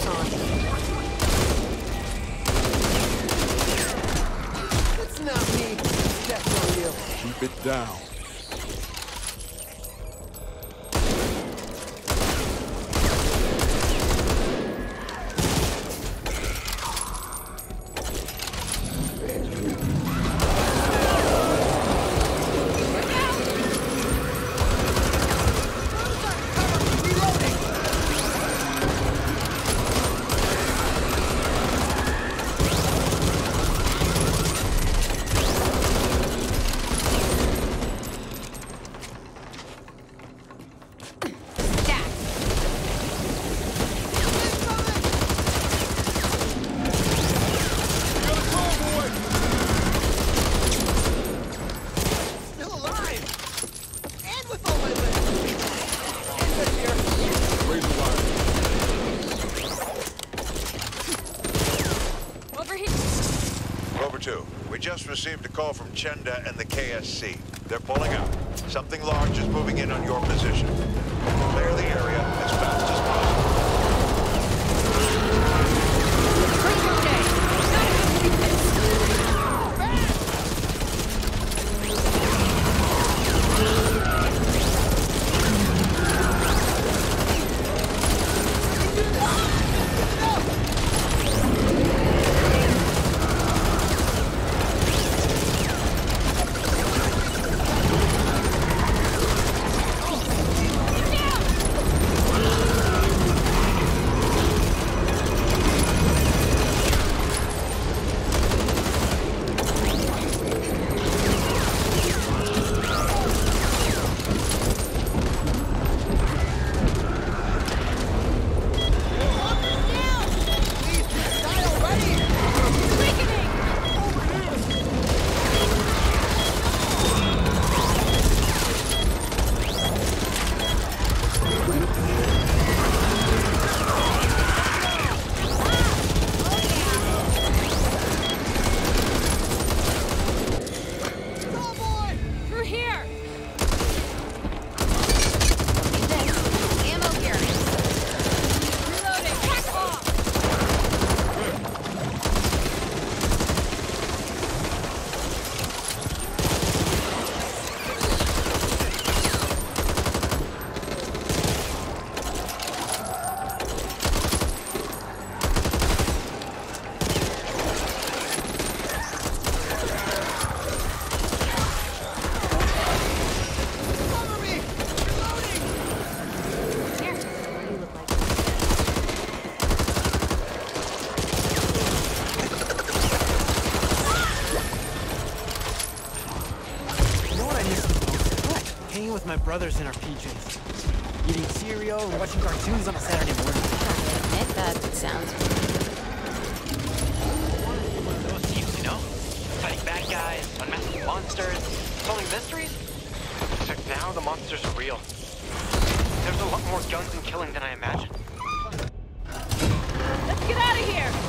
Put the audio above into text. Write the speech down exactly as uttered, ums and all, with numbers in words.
on. It's not me. It's definitely you. Keep it down. Received a call from Chenda and the K S C. They're pulling out. Something large is moving in on your position. Clear the area as fast as possible. My brothers in our P Js. Eating cereal and watching cartoons on a Saturday morning. I admit that sounds One of those teams, you know? Fighting bad guys, unmasking monsters, solving mysteries. Except now the monsters are real. There's a lot more guns and killing than I imagined. Let's get out of here!